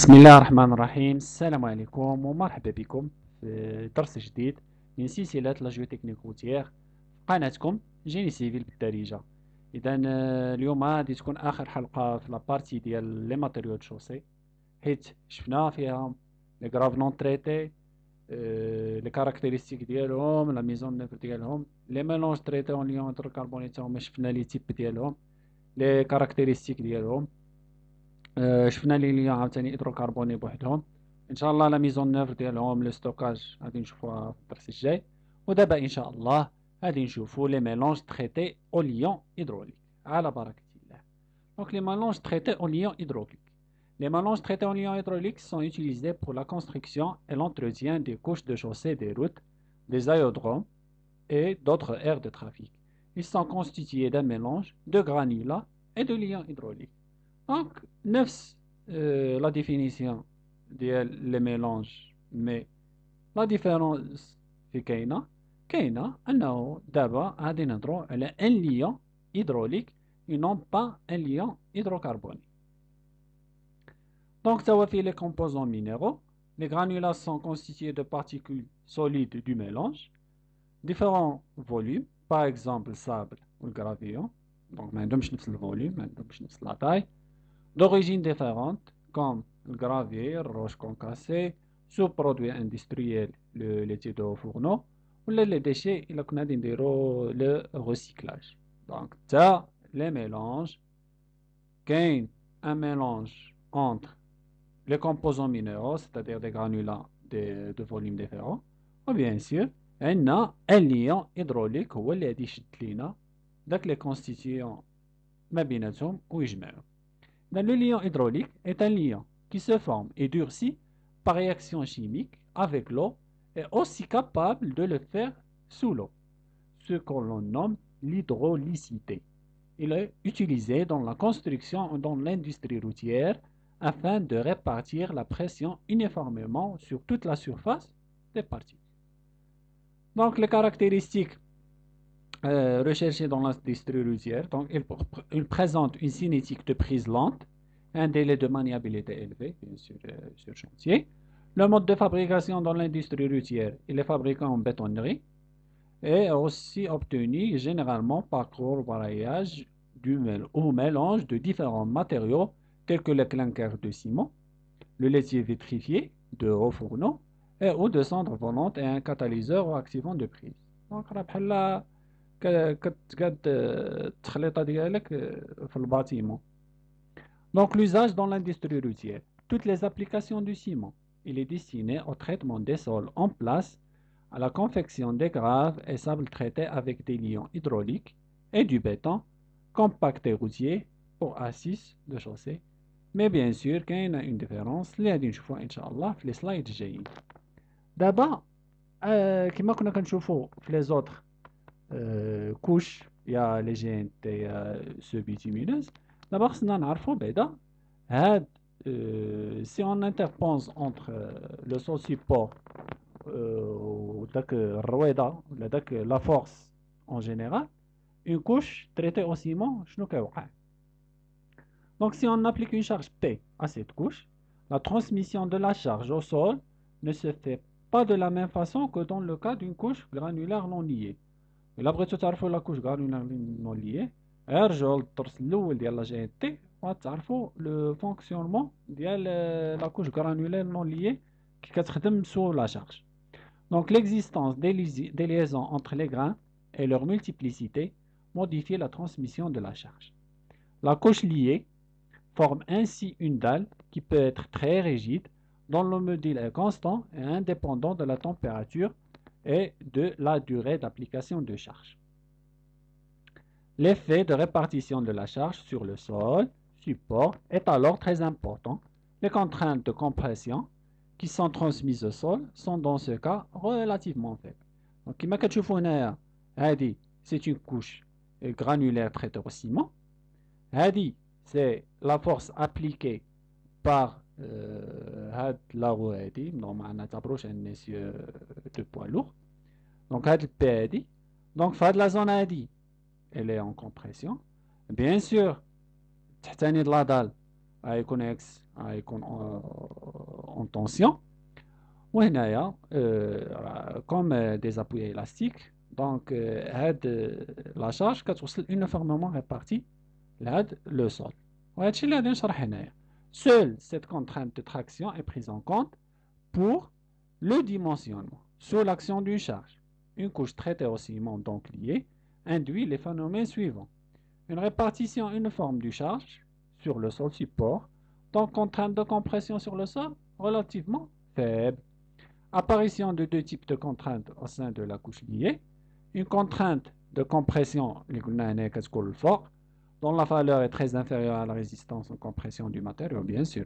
بسم الله الرحمن الرحيم. السلام عليكم ومرحبا بكم في درس جديد من سلسلة لا جيوتكنيك روتيير في قناتكم جيني سيفيل بالدارجة. إذا اليوم غادي تكون آخر حلقة في لابارتي ديال لي ماتيريو دو شوسي، حيت شفنا فيها لي غراف نون تريتي، لي كاركتيرستيك ديالهم، لا ميزون نيفر ديالهم، لي ميلونج تريتي اون ليون هيدروكربوني تا هما شفنا لي تيب ديالهم، لي كاركتيرستيك ديالهم. شفنا لي ليون عاوتاني هيدروكربوني بوحدهم. ان شاء الله لا ميزون نوف ديالهم لو ستوكاج غادي نشوفوها في الدرس الجاي. ودابا ان شاء الله غادي نشوفو لي ميلونج تريتي او ليون هيدروليك على بركه الله. دونك لي ميلونج تريتي او ليون هيدروليك. Les mélanges traités en liant hydraulique sont utilisés pour la construction et l'entretien des couches de chaussée des routes, des aérodromes et d'autres aires de trafic. Ils sont constitués d'un mélange de granulats et de liants hydrauliques. Donc, نفس la définition ديال لي ميلونج، مي لا ديفيرونس في كاينه انه دابا غادي نهضروا على ان ليون هيدروليك et non pas un liant hydrocarbonique. Donc, ça va faire les composants minéraux. Les granulats sont constitués de particules solides du mélange, différents volumes, par exemple sable ou le gravillon. Donc, ما عندهمش نفس الفوليوم، ما عندهمش نفس la taille. D'origine différente, comme le gravier, roche concassée, sous-produits industriels, le laitier de fourneau, ou les déchets, il a qu'on a le recyclage. Donc, ça, les mélanges, qu'un un mélange entre les composants minéraux, c'est-à-dire des granulats de volume différents, ou bien sûr, un liant hydraulique هو اللي غادي يشد لينا داك les constituants ما بيناتهم ويجمعهم. Le liant hydraulique est un liant qui se forme et durcit par réaction chimique avec l'eau et aussi capable de le faire sous l'eau, ce que l'on nomme l'hydraulicité. Il est utilisé dans la construction ou dans l'industrie routière afin de répartir la pression uniformément sur toute la surface des particules. Donc les caractéristiques recherchées dans l'industrie routière, donc il présente une cinétique de prise lente, un délai de maniabilité élevé, bien sûr, sur chantier. Le mode de fabrication dans l'industrie routière, il est fabriqué en bétonnerie et aussi obtenu généralement par broyage ou mélange de différents matériaux tels que le clinker de ciment, le laitier vitrifié de haut fourneau ou de cendres volantes et un catalyseur ou activant de prise. Donc راه بحال كتقاد التخليطه ديالك في الباطيمون. Donc l'usage dans l'industrie routière. Toutes les applications du ciment. Il est destiné au traitement des sols en place, à la confection des graves et sables traités avec des liants hydrauliques et du béton compacté routier pour assises de chaussée. Mais bien sûr, il y a une différence اللي غادي نشوفوها ان شاء الله في les slides الجايين. دابا كما كنا كنشوفوا في les autres couches, il y a les GNT, il y a ceux bitumineux. D'abord, خصنا نعرفوا بعدا هاد si on interpose entre le sol support وداك الرويضة ولا داك la force en général, une couche traitée au ciment, شنو كيوقع؟ Donc si on applique une charge P à cette couche, la transmission de la charge au sol ne se fait pas de la même façon que dans le cas d'une couche granulaire non liée. إلا بغيتو تعرفوا لا كوش غرانولار نون ليي، ارجعوا للدرس الاول ديال لا جي ان تي وغتعرفوا لو فونكسيونمون ديال لا كوش غرانولار نون ليي كي كتخدم سو لا شارج. Donc l'existence des liaisons entre les grains et leur multiplicité modifie la transmission de la charge. La couche liée forme ainsi une dalle qui peut être très rigide, dont le module est constant et indépendant de la température et de la durée d'application de charge. L'effet de répartition de la charge sur le sol support est alors très important. Les contraintes de compression qui sont transmises au sol sont dans ce cas relativement faibles. Donc, كما كتشوفوا هنايا هذه c'est une couche granulaire traitée au ciment. هذه c'est la force appliquée par هاد لاغو هادي ما نعتبروش ان نسيو دو بوا لوغ. دونك هاد البي هادي دونك في هاد لا زون هادي elle est en compression. Bien sûr تحتاني لا دال غيكون اكس غيكون en tension. وهنايا comme des appuis élastiques. Donc la charge كتوصل uniformément répartie لهاد le sol. وهادشي اللي غادي نشرح هنايا. Seule cette contrainte de traction est prise en compte pour le dimensionnement sous l'action d'une charge. Une couche traitée au ciment donc liée induit les phénomènes suivants. Une répartition uniforme du charge sur le sol support, donc contrainte de compression sur le sol relativement faible. Apparition de deux types de contraintes au sein de la couche liée. Une contrainte de compression, dont la valeur est très inférieure à la résistance en compression du matériau, bien sûr.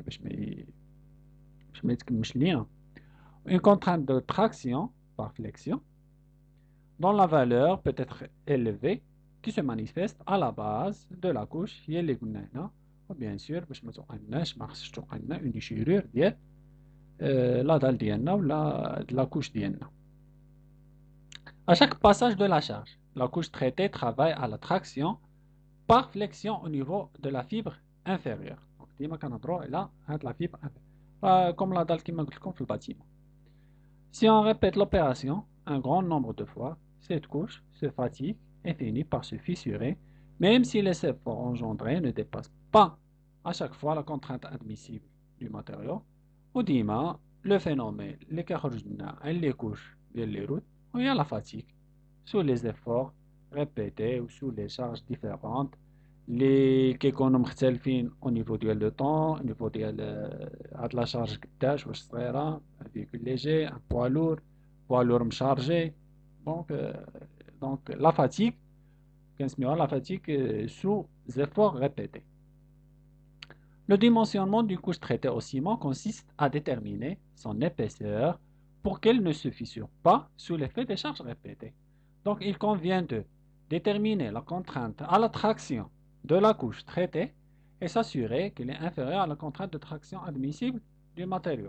Une contrainte de traction par flexion, dont la valeur peut être élevée, qui se manifeste à la base de la couche, ou bien sûr, une déchirure la dalle ou la couche ديالنا. À chaque passage de la charge, la couche traitée travaille à la traction par flexion au niveau de la fibre inférieure. Donc, ديما كنهضروا على هاد la fibre inférieure. Comme la dalle كما قلت لكم في البâtiment. Si on répète l'opération un grand nombre de fois, cette couche se fatigue et finit par se fissurer, même si les efforts engendrés ne dépassent pas à chaque fois la contrainte admissible du matériau. وديما le phénomène اللي كيخرج لنا عن les couches ديال les routes وهي la fatigue sous les efforts répétés ou sous les charges différentes اللي كيكونوا مختلفين au niveau ديال le temps, au niveau ديال هاد la charge قداش واش صغيرة un véhicule léger, un poids lourd مشارجي donc la fatigue كنسميوها la fatigue sous efforts répétés. Le dimensionnement d'une couche traitée au ciment consiste à déterminer son épaisseur pour qu'elle ne se fissure pas sous l'effet des charges répétées. Donc il convient de déterminer la contrainte à la traction de la couche traitée et s'assurer qu'elle est inférieure à la contrainte de traction admissible du matériau.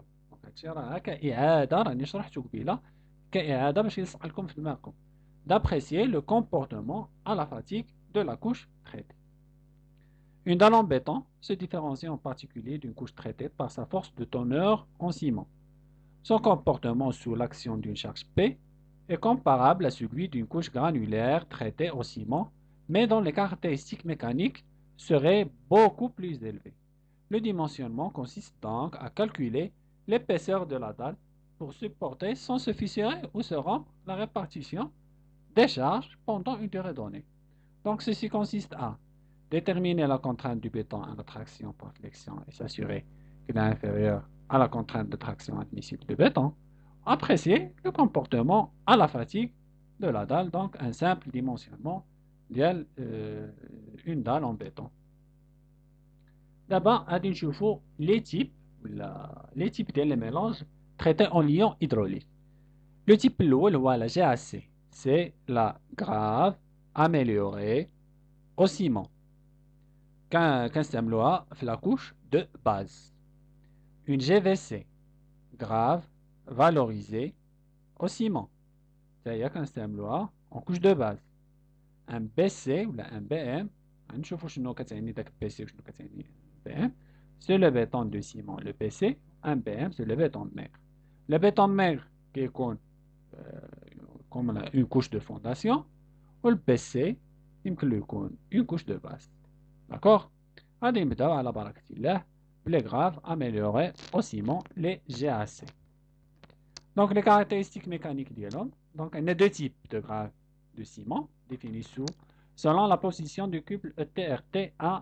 D'apprécier le comportement à la fatigue de la couche traitée. Une dalle en béton se différencie en particulier d'une couche traitée par sa force de teneur en ciment. Son comportement sous l'action d'une charge P est comparable à celui d'une couche granulaire traitée au ciment, mais dont les caractéristiques mécaniques seraient beaucoup plus élevées. Le dimensionnement consiste donc à calculer l'épaisseur de la dalle pour supporter sans se fissurer ou se rompre la répartition des charges pendant une durée donnée. Donc ceci consiste à déterminer la contrainte du béton à la traction par flexion et s'assurer qu'elle est inférieure à la contrainte de traction admissible du béton. Apprécier le comportement à la fatigue de la dalle, donc un simple dimensionnement d'une dalle en béton. D'abord, à les types des mélanges traités en liant hydraulique. Le type la GAC, c'est la grave améliorée au ciment. كنستعملوها في la couche de base. Une GVC grave valorisée au ciment. C'est-à-dire كنستعملوها en couche de base. Un BC ou un BM, نشوفوا شنو كتعني داك BC وشنو كتعني BM. C'est le béton de ciment. Le BC, un BM, c'est le béton maigre. Le béton maigre qui est comme une couche de fondation, ou le BC, une couche de base. D'accord? غادي نبداو على بركة الله les graves améliorés au ciment, les GAC. Donc les caractéristiques mécaniques ديالهم. Donc il y a deux types de graves de ciment définis selon la position du couple ETRT à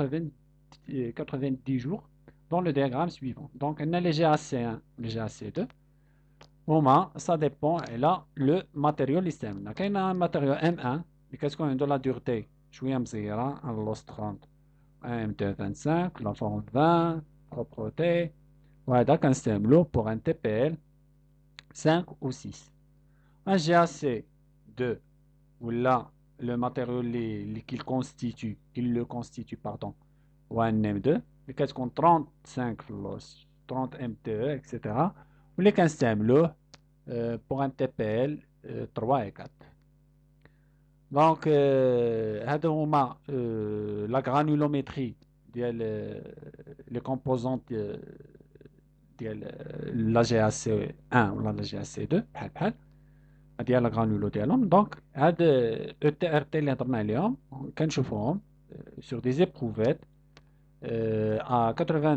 90 jours dans le diagramme suivant. Donc il y a les GAC1, les GAC2. Ça dépend et là le matériau اللي استعملنا. كاين un matériau M1 اللي كتكون عنده la dureté شوية مصغيرة على لوس 30 MT25 la forme 20 propreté وهذا كنستعملو pour un TPL 5 ou 6. Un GAC2 ou là le matériau qui le constitue pardon ou un M2 اللي كتكون 35 في اللوس 30 MTE etc. واللي كنستعملوه pour un TPL 3 et 4. Donc هادو هما la granulométrie ديال les composantes ديال لا جي اس سي 1 ولا لا جي اس سي 2 بحال ديال لا غرانولو ديالهم. دونك هاد او تي ار تي اللي هضرنا عليهم كنشوفوهم sur des éprouvettes à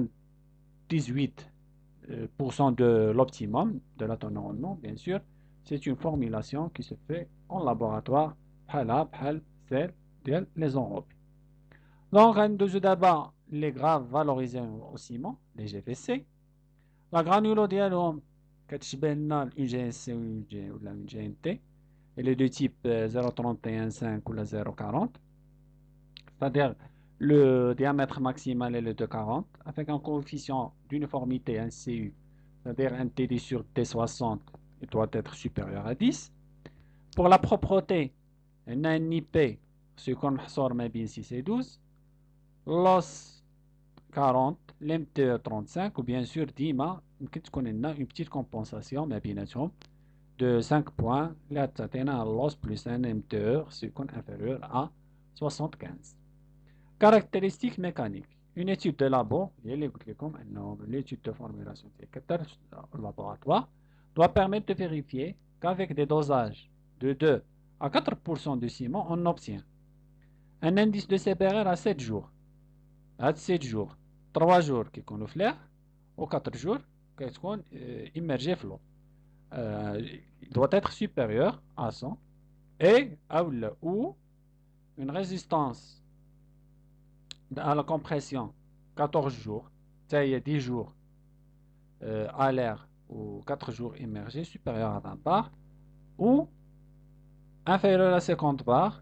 98% de l'optimum de l'auto-enrôlement, bien sûr. C'est une formulation qui se fait en laboratoire بحال celle ديال les enrobés. Donc, غندوزو دابا les graves valorisés au ciment, les GVC. La granulo ديالهم كتشبه لنا ال UGSC ولا une GNT. Elle est de type 0,31,5 ou la 0,40. C'est-à-dire le diamètre maximal est le de 40 avec un coefficient d'uniformité, un CU, c'est-à-dire un TD sur T60, il doit être supérieur à 10. Pour la propreté, on a un IP, ce qu'on sort bien 6 et 12, l'os 40, l'MTE 35, ou bien sûr, DIMA, une petite compensation de 5 points, là, l'os plus un MTE, ce qu'on est inférieur à 75. Caractéristiques mécaniques. Une étude de labo, l'étude de formulation au laboratoire, doit permettre de vérifier qu'avec des dosages de 2 à 4% de ciment, on obtient un indice de CPR à 7 jours. À 7 jours, 3 jours qui sont flair, ou 4 jours qui sont immergés flot. Il doit être supérieur à 100 et ou une résistance à la compression 14 jours, c'est-à-dire 10 jours à l'air ou 4 jours immergés supérieur à 20 bars ou inférieur à 50 bars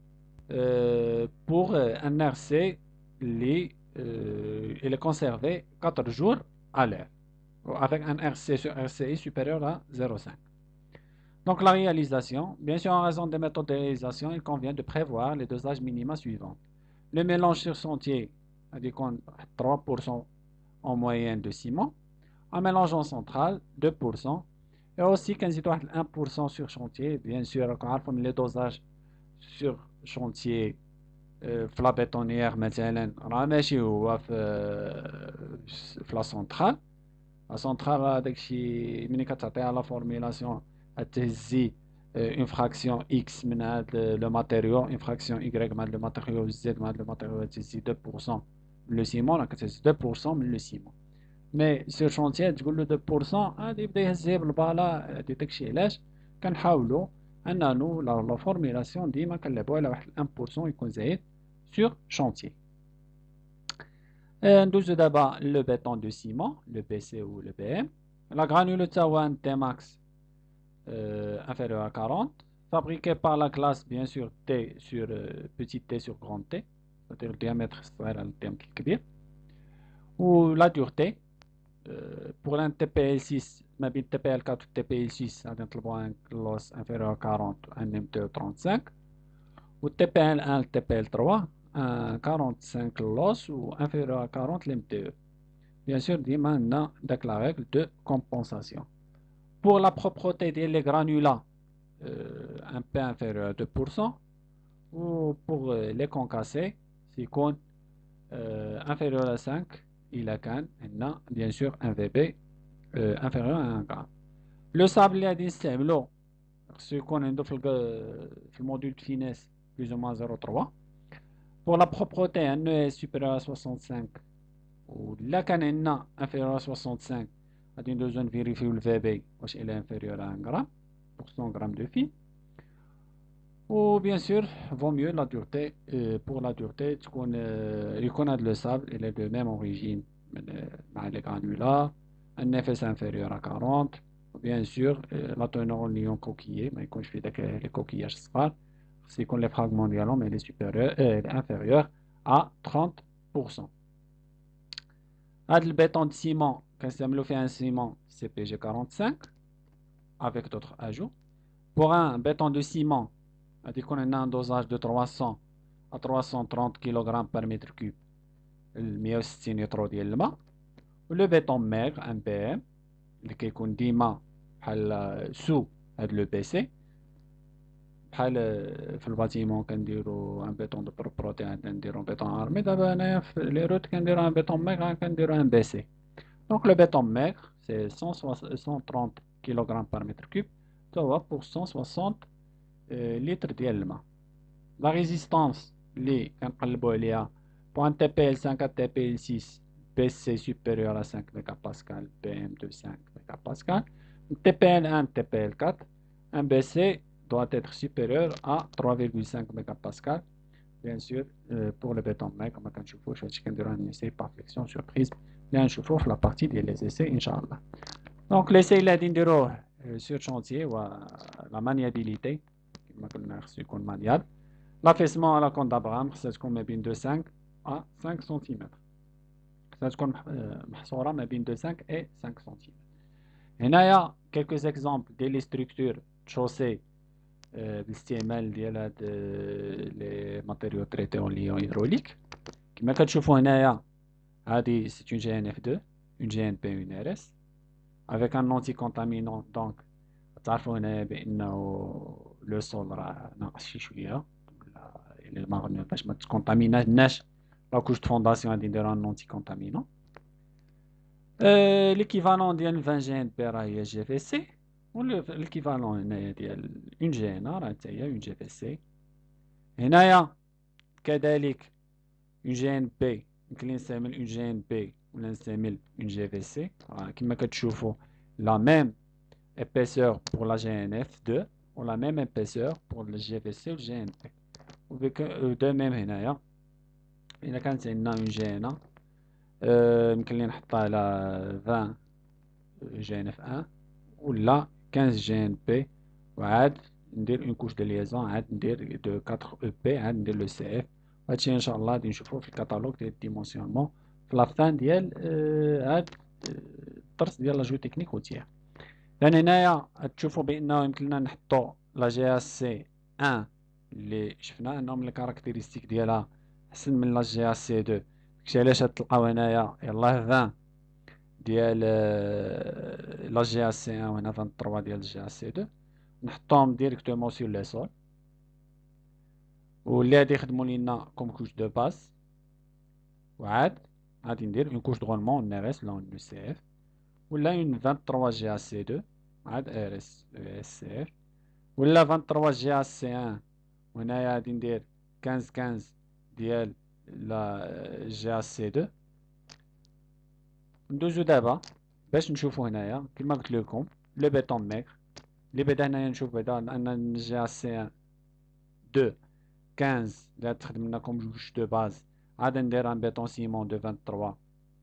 pour un RC il est conservé 4 jours à l'air avec un RC sur RCI supérieur à 0,5. Donc la réalisation, bien sûr en raison des méthodes de réalisation, il convient de prévoir les dosages minima suivants. Le mélange sur sentier, c'est-à-dire 3% en moyenne de ciment. Un mélange en central, 2%. Et aussi 1% sur chantier. Bien sûr, les dosages sur chantier, la bétonnière, مثلا راه ماشي هو في la centrale. La centrale هذاك الشيء ملي كتعطيها لا فورميلاسيون تهزي une fraction X من هذا le matériau, une fraction Y من le matériau Z من le matériau تهزي 2% le ciment, là كتهز 2% من le ciment. Mais sur chantier تقول له 2% غادي يبدا يهزها بالبالا داكشي علاش كنحاولوا اننا لا فورميلاسيون ديما كنلعبوا على واحد 1% يكون زايد sur chantier. ندوزو دابا le béton de ciment, le BC ou le BM. La granule تا هو un Tmax inférieur à 40, fabriqué par la classe bien sûr T sur petit t sur grand T, c'est-à-dire le diamètre صغير على الترم الكبير. Ou la dureté pour un TPL6 ما بين TPL4 و TPL6 غادي نطلبوا un loss inférieur à 40 un MTE 35 و TPL1 و TPL3 un 45 loss ou inférieur à 40 l'MTE. Bien sûr ديما عندنا داك la règle de compensation. Pour la propreté des granulats un peu inférieur à 2% ou pour les concassés c'est inférieur à 5 il a bien sûr un VB inférieur à 1 gramme. Le sable اللي غادي نستعملو خصو يكون عنده في الموديل de finesse plus ou moins 0,3. Pour la propreté un ES supérieur à 65 ou là كان عندنا inférieur à 65 غادي ندوزو نفيريفيو le VB واش il est inférieur à 1 gramme pour 100 grammes de fil. Ou bien sûr, vaut mieux la dureté. Pour la dureté, يكون هذا le sable il est de même origine مع les granulats, un FS inférieur à 40. Bien sûr, la teneur en ion coquillé, ما يكونش فيه داك les coquillages صغار. خص يكون les fragments ديالهم il est supérieur, il est inférieur à 30%. هذا البéton de ciment كنستعملو فيه un ciment CPG 45 avec d'autres ajouts. Pour un béton de ciment غادي يكون عندنا un dosage de 300 à 330 kg par mètre cube 160 لتر ديال الماء. ولو بيتون ميغ ان بي ام اللي كيكون ديما بحال سو هاد لو بي سي بحال في الباتيمون كنديرو ان بيتون دو بروبروتي عاد نديرو بيتون ارمي دابا انايا في لي روت كنديرو ان بيتون ميغ عاد كنديرو ان بي سي دونك لو béton maigre c'est 130 kg par mètre cube توا pour 160 litres ديال الماء la résistance اللي كنقلبو عليها pour un TPL 5 à TPL 6 BC supérieur à 5 mégapascal PM2 5 mégapascal TPL 1 TPL 4 un BC doit être supérieur à 3,5 mégapascal bien sûr pour le béton maigre ما كنشوفوش هادشي كنديرو un essai par flexion sur prisme اللي غنشوفوه في لابارتي ديال لي essais ان شاء الله دونك ليسي اللي غادي نديروه سور شونتيي هو لا مانيابيليتي كما قلنا خصو يكون مانيابل لافيسمون على كون دابغام خصها تكون ما بين 5 à 5 سنتيمتر خصها تكون محصورة ما بين 5 et 5 سنتيمتر هنايا كيلكوز اكزومبل ديال لي ستركتور تشوسي بالاستعمال ديال هاد لي ماتيريو تريتي اون ليون هيدروليك كما كتشوفوا هنايا هادي سي اون جي ان اف 2 اون جي ان بي اون ار اس افيك ان انتي كونتامينون دونك تعرفوا هنايا بانه لو سول راه ناقص شي شويه باش ما تكونتاميناش لا كوش دو فونداسيون غادي نديرو ان انتي كونتامينون ليكيفالون ديال 20 جي ان بي راه هي جي في سي والكيفالون هنايا ديال اون جي ان راه حتى هي اون جي في سي هنايا كذلك اون جي ان بي يمكن لي نستعمل اون جي ان بي ولا نستعمل اون جي في سي كما كتشوفوا لا ميم épaisseur pour la GNF2 ou la même épaisseur pour le GVC ou le GNP de même هنايا إذا كانت عندنا اون جي ان يمكن لي نحطها على 20 جي ان اف 1 ولا 15 جي ان بي وعاد ندير اون كوش دو ليزون عاد ندير دو 4 او بي عاد ندير لو سي اف وهادشي ان شاء الله غادي نشوفوه في الكاتالوج ديال الديمونسيونمون في لافان ديال هاد الدرس ديال لا جو تكنيك روتيير لان هنايا تشوفوا بانه يمكن لنا نحطوا لا جي اس سي 1 اللي شفنا انه من الكاركتيرستيك ديالها احسن من لا جي اس سي 2 داكشي علاش تلقاو هنايا يلاه 20 ديال لا جي اس سي 1 وهنا 23 ديال الجي اس سي 2 نحطوهم ديريكتومون سور لي سول واللي غادي يخدموا لينا كوم كوش دو باس وعاد غادي ندير اون كوش دو غولمون ان ار اس ولا اون سي اف ولا اون 23 جي اس سي 2 عاد ار اس اس سي اف ولا 23 جي اس سي 1 وهنايا غادي ندير 15 15 ديال لا جي اس سي 2 ندوزو دابا باش نشوفو هنايا كما قلت لكم لو بيتون ميغ اللي بدا هنايا نشوف بدا ان جي اس سي 2 15 اللي تخدم لنا كوم جوج دو باز عاد ندير ان بيتون سيمون دو 23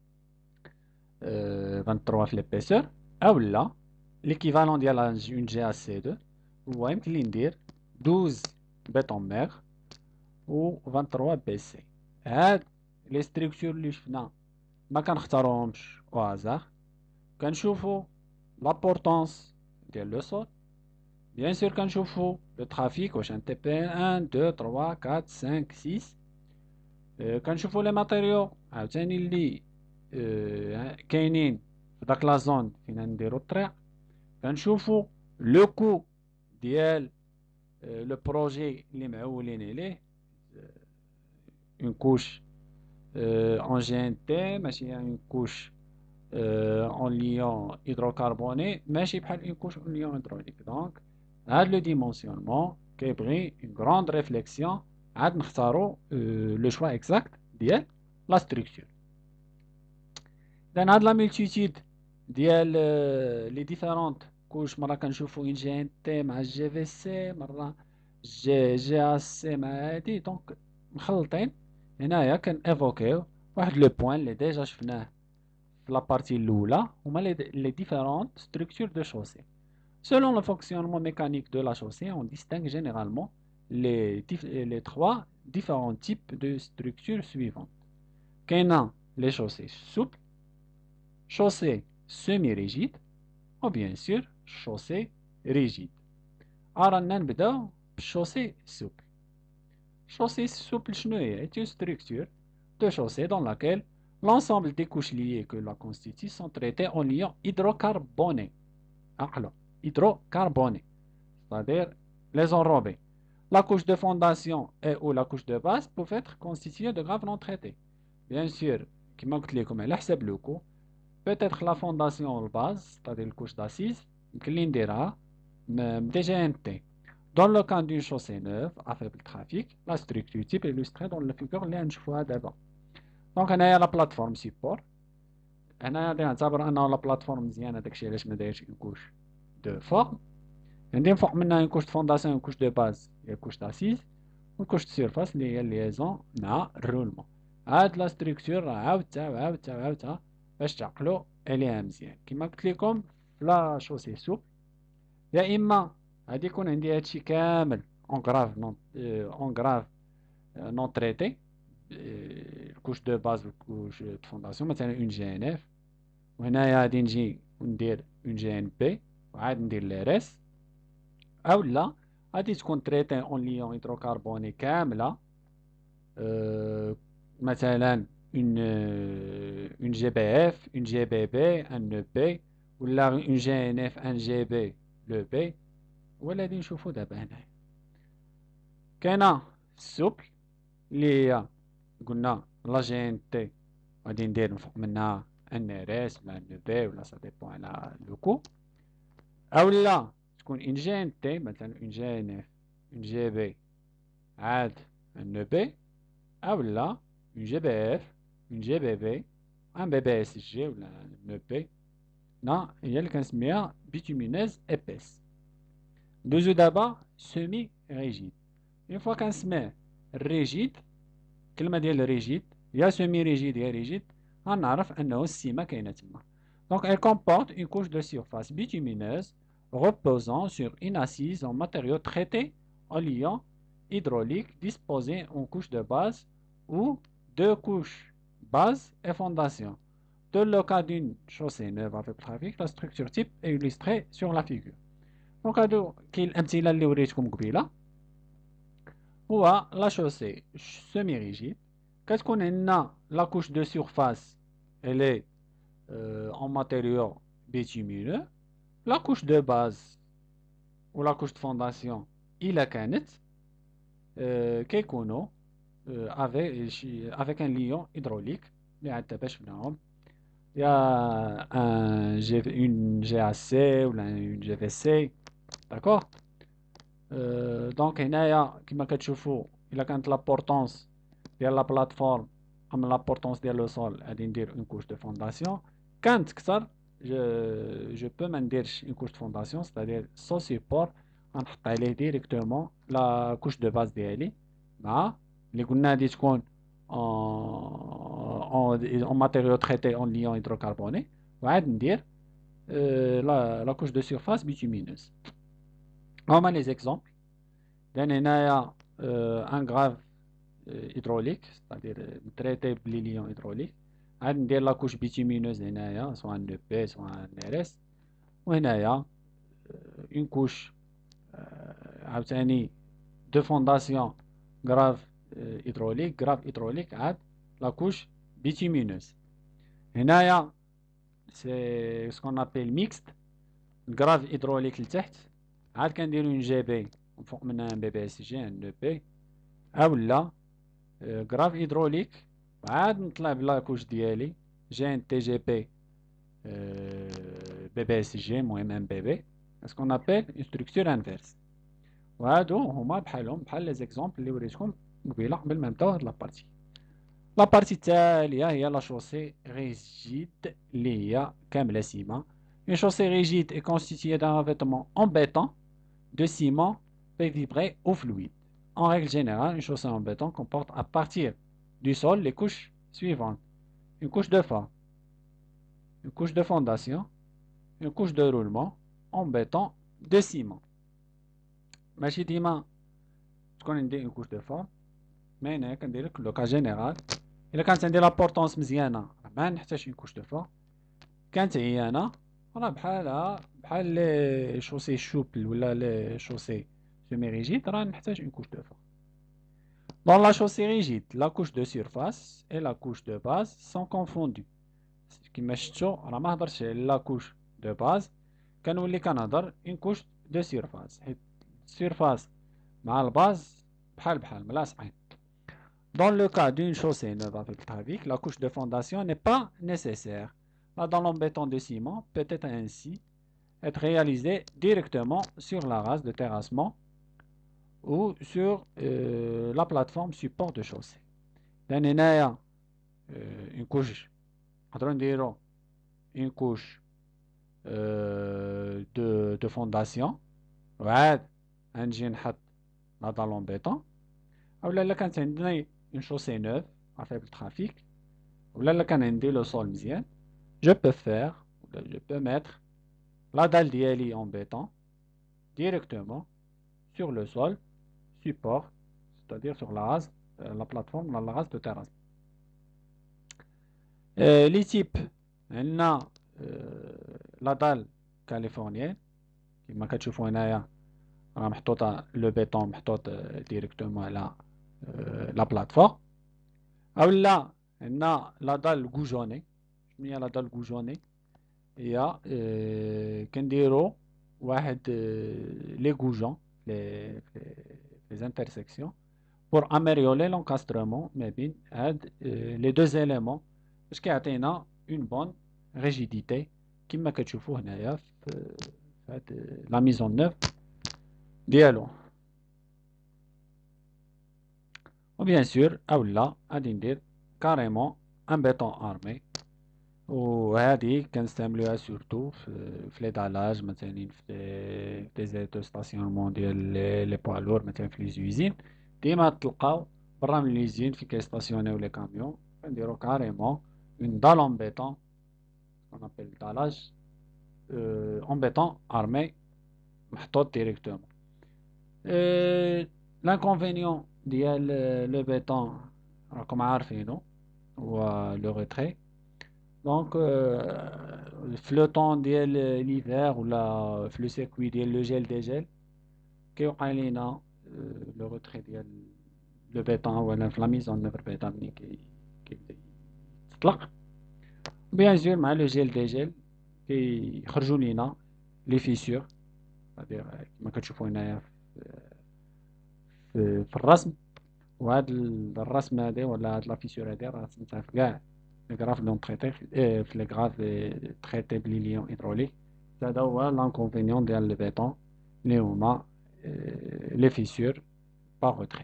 23 في ليبيسور اولا ليكيفالون ديال اون جي اس سي 2 هو يمكن لي ندير 12 بيتون ميغ و 23 بي سي هاد لي ستركتور اللي شفنا ما كنختاروهمش او هازار كنشوفو لابورطونس ديال لو سول بيان سور كنشوفو لو ترافيك واش ان تي بي 1 2 3 4 5 6 كنشوفو لي ماتيريو عاوتاني اللي كاينين في داك لا زون فين نديرو الطريق كنشوفو لو كو ديال لو بروجي اللي معولين عليه اون كوش en GNT ماشي اون كوش اون ليون هيدروكربوني ماشي بحال اون كوش اون ليون هيدروليك دونك هاد لو ديمونسيونمون كيبغي اون غروند ريفليكسيون عاد نختارو لو شوا اكزاكت ديال لا ستركتور اذا هاد لا ملتيتود ديال لي ديفيرونت كوش مره كنشوفو اون جي ان تي مع جي في سي مره جي اس سي مع هادي دونك مخلطين هنايا كان ايفوكيو واحد لو بوين اللي ديجا شفناه في لابارتي الاولى هما لي ديفيرونت ستركتور دو شوسي selon le fonctionnement mécanique de la chaussée on distingue généralement les trois différents types de structures suivantes كاينه les chaussées souples chaussées semi-rigides ou bien sûr chaussées rigides رانا نبداو بالشوسي سوبل chaussée souple شنو هي est une structure de chaussée dans laquelle l'ensemble des couches liées que la constituent sont traitées en liant hydrocarbonés. Alors, hydrocarbonés, c'est-à-dire les enrobés. La couche de fondation et ou la couche de base peuvent être constituées de graves non traités. Bien sûr, كما قلت لكم على حسب لو كو peut-être la fondation ou la base, c'est-à-dire la couche d'assises, يمكن لي نديرها déjà NT. Dans le cas d'une chaussée neuve à faible trafic, la structure type est illustrée dans la figure اللي نشوفوها دابا. دونك هنايا لا بلاتفورم سيبور. هنايا غادي نعتبر انه لا بلاتفورم مزيانه، داكشي علاش ما دايرش اون كوش دو فورم. عندي فوق منها اون كوش دو فونداسيون، اون كوش دو باز هي كوش داسيز، اون كوش دو سيرفاس اللي هي الليزون مع الرولمون. هاد لا ستركتور عاودتها باش تعقلو عليها مزيان. كيما قلت لكم في لا شوسي سوب، يا اما غادي يكون عندي هادشي كامل اون غراف نون تريتي، الكوش دو باز والكوش دو فونداسيون، مثلا اون جي ان اف، وهنايا غادي نجي وندير اون جي ان بي وعاد ندير لي ريس. او لا غادي تكون تريتي اون ليون هيدروكربوني كامله، مثلا اون جي بي اف، اون جي بي بي، ان او بي، ولا اون جي ان اف ان جي بي لو بي. ولا غادي نشوفو دابا هنايا كاينه السوبل اللي هي قلنا لا جي ان تي، غادي ندير من فوق منها ان ار اس ولا ان بي، ولا سا ديبون على لوكو. اولا تكون ان جي ان تي، مثلا ان جي ان اف، ان جي بي، عاد ان بي. اولا اون جي بي اف، اون جي بي بي، ان بي بي اس جي ولا ان بي. نا هي اللي كنسميها بيتومينيز ابيس. دوزو دابا سيمي ريجيد. اون فوا كنسميه الريجيد، الكلمه ديال ريجيد يا سيمي ريجيد يا ريجيد، غنعرف انه السيمه كاينه تما. Donc elle comporte une couche de surface bitumineuse reposant sur une assise en matériau traité en liant hydraulique disposée en couche de base ou deux couches base et fondation. Dans le cas d'une chaussée neuve avec trafic, la structure type est illustrée sur la figure. Donc هادو كاين الامثله اللي وريتكم قبيله. هو لا شوسي سيمي ريجيد، كتكون عندنا لا كوش دو سيرفاس elle en matériau bitumineux. La couche de base ou la couche de fondation إلا كانت كيكونوا avec un liant hydraulique اللي عاد دابا شفناهم، يا une GAC ولا une GVC. داكوغ. دونك هنايا كما كتشوفوا إلا كانت لابورطونس ديال لا بلاتفورم أما لابورطونس ديال لو سول غادي ندير اون كوش دو فونداسيون. كانت كتر جو بو ما نديرش اون كوش دو فونداسيون، ستادير سو سيبور غنحط عليه ديريكتومون لا كوش دو باز ديالي مع اللي قلنا غادي تكون اون ماتيريو تريتي اون ليون هيدروكربوني، وعاد ندير لا كوش دو سيرفاس بيتومينوز. هما لي زيكزومبل. لان هنايا ان غراف hydraulique, c'est-à-dire traité بلي ليون هيدروليك. عاد ندير لا كوش بيتيمينوز هنايا سواء ان بي سواء ان ار اس، وهنايا اون كوش عاوتاني دو فونداسيون غراف هيدروليك عاد لا كوش بيتيمينوز. هنايا سي سكون ابيل ميكست، الغراف هيدروليك لتحت عاد كنديرو اون جي بي فوق منها ان بي بي اس جي ان بي، اولا غراف هيدروليك عاد نطلع بلا كوش ديالي جي ان تي جي بي بي بي اس جي، المهم ام بي بي، اسكون ابيل اون ستركتور انفيرس. وهادو هما بحالهم بحال لي زيكزومبل اللي وريتكم قبيله قبل ما نبداو هاد لابارتي. لابارتي التاليه هي لا شوسي ريجيد اللي هي كامله سيما. Une chaussée rigide est constituée d'un revêtement en béton de ciment pévibré ou fluide. En règle générale, une chaussée en béton comporte à partir du sol les couches suivantes: une couche de forme, une couche de fondation, une couche de roulement en béton de ciment. ماشي ديما تكون عندي une couche de forme، مي هنا كندير لك لو كا جينيرال. الا كانت عندي لابورطونس مزيانه ما نحتاج une couche de forme. كانت عيانه راه بحال لي شوسي شوبل ولا لي شوسي سيمي ريجيد راه نحتاج une couche de forme. Dans la chaussée rigide, la couche de surface et la couche de base sont confondues. كما شفتوا راه ما هضرتش على لا كوش دو باز، كنولي كنهضر اون كوش دو سيرفاس، حيت السيرفاس مع الباز بحال ملاصقين. Dans le cas d'une chaussée neuve avec le trafic, la couche de fondation n'est pas nécessaire. La dalle en béton de ciment peut être ainsi être réalisée directement sur la race de terrassement ou sur la plateforme support de chaussée. لأن هنايا une couche نقدروا نديرو une couche de fondation وعاد نجي نحط لا dalle en béton. اولا الا كانت عندنا une chaussée neuve à faible trafic ولا الا كان عندي لو sol مزيان je peux faire je peux mettre la dalle ديالي en béton directement sur le sol support, c'est-à-dire sur la race, la plateforme, la race de terrasse. Les types, on a la dalle californienne, qui m'a كتشوفوا هنايا راه محطوطة le béton محطوط directement على la plateforme. أو لا عندنا لا دال goujonée. شنو هي لا دال goujonée؟ هي كنديرو واحد لي goujons les intersections pour améliorer l'encastrement ما بين هاد les deux éléments باش كيعطينا une bonne rigidité كما كتشوفوا هنايا في هاد la mise en œuvre ديالو. و bien sûr اولا غادي ندير كاريمون ان بيتون ارمي وهذه كنستعملوها سورتو في لي دالاج مثلا في دي زيتو ستاسيونمون ديال لي بوا لور مثلا في لي زوزين ديما تلقاو برا من ليزين في كيستاسيونيو لي كاميون كنديرو كاريمون اون دال اون بيتون اون ابل دالاج اون بيتون ارمي محطوط ديريكتومون. لانكونفينيون ديال لو بيتون راكم عارفينو هو لو ريتري. دونك في لو طون ديال ليفير ولا في لو سيركوي ديال لو جيل ديجيل كيوقع لينا لو روتري ديال لو بيتون ولا في لا ميزون نوفر بيتون ملي كيبدا يتطلق. بيان سور مع لو جيل ديجيل كيخرجوا لينا لي فيسور c'est-à-dire كما كتشوفوا هنايا في الرسم. وهاد الرسم هذا ولا هاد لا فيسور هذه راه رسمتها في كاع لي غراف دون تريتي في لي غراف تريتي بلي ليون هيدروليك. هذا هو لانكونفينيون ديال لي بيتون اللي هما لي فيسور باغ روتري.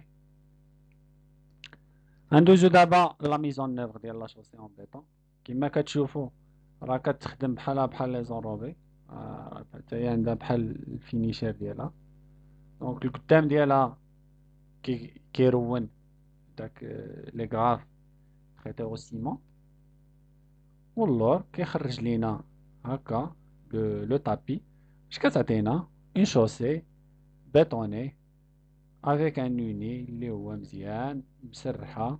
غندوزو دابا لا ميزون نوفر ديال لا شوسي اون بيتون. كما كتشوفوا راه كتخدم بحال لي زونروبي حتى هي عندها بحال الفينيشير ديالها. دونك القدام ديالها كيرون داك لي غراف تريتي او سيمون واللور كيخرج لينا هكا لو تابي باش كتعطينا اون شوسي بيتوني افيك ان نوني اللي هو مزيان مسرحه.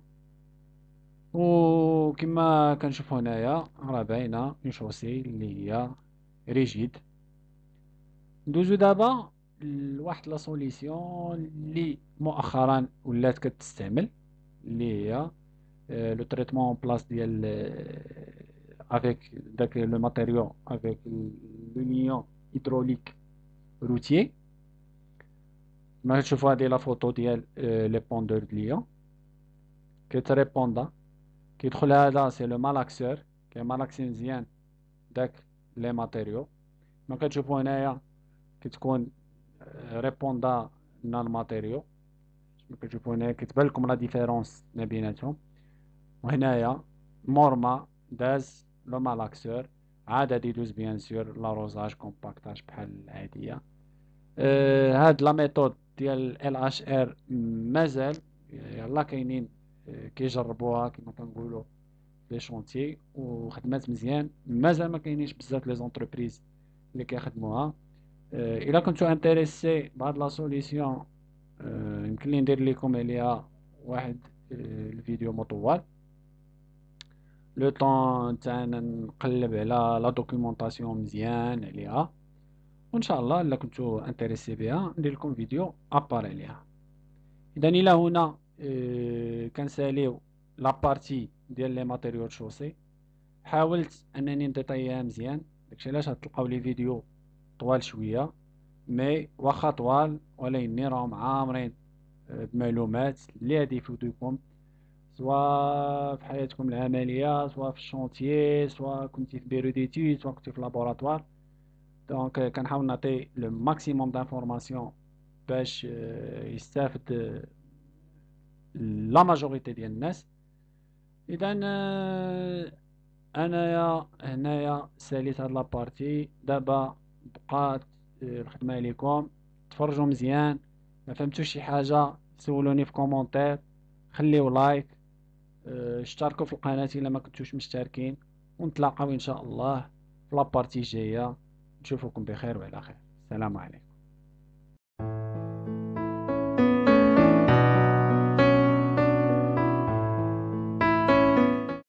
وكما كنشوفوا هنايا راه باينه اون شوسي اللي هي ريجيد. ندوزو دابا لواحد لا سوليسيون اللي مؤخرا ولات كتستعمل اللي هي لو تريتمون بلاص ديال avec داك لو ماتيريو avec لو ليون هيدروليك روتيي. ما تشوفوا هذه لا فوتو ديال لي بوندور د ليون كيتري بوندا كيدخل هذا سي لو مالاكسور كيمالاكسي مزيان داك لي ماتيريو. ما كتشوفوا هنايا كتكون ريبوندا لنا الماتيريو. ما كتشوفوا هنايا كتبان لكم لا ديفيرونس ما بيناتهم. وهنايا مورما داز لو مالاكسور عاد غادي يدوز بيان سور لاروزاج كومباكتاج بحال العاديه. هاد لا ميثود ديال ال اش ار مازال يلا كاينين كيجربوها كما كنقولوا لي شونتيي وخدمات مزيان. مازال ما كاينينش بزاف لي زونتربريز اللي كيخدموها. الا كنتو انتريسي بهاد لا سوليسيون يمكن لي ندير لكم عليها واحد الفيديو مطول لو طون تاعنا نقلب على لا دوكيومونطاسيون مزيان عليها. وان شاء الله الا كنتو انتريسي بها ندير لكم فيديو ابار عليها. اذا الى هنا كنساليو لا بارتي ديال لي ماتيريو شوسي. حاولت انني نديطايها مزيان داكشي علاش غتلقاو لي فيديو طوال شويه مي واخا طوال ولكن راهم عامرين بمعلومات اللي غادي يفيدوكم، سواء في حياتكم العملية، سواء في الشونتيي، سواء كنتي في بيرو ديتود، سواء كنتي في لابوراتوار. دونك كنحاول نعطي لو ماكسيموم دانفورماسيون باش يستافد لا ماجوريتي ديال الناس. اذا انايا هنايا ساليت هاد لابارتي. دابا بقات الخدمه عليكم، تفرجوا مزيان. ما فهمتوش شي حاجه سولوني في كومونتير، خليو لايك، اشتركوا في القناه الا ما كنتوش مشتركين، ونتلاقاو ان شاء الله في لابارتي الجايه. نشوفكم بخير وعلى خير. السلام عليكم.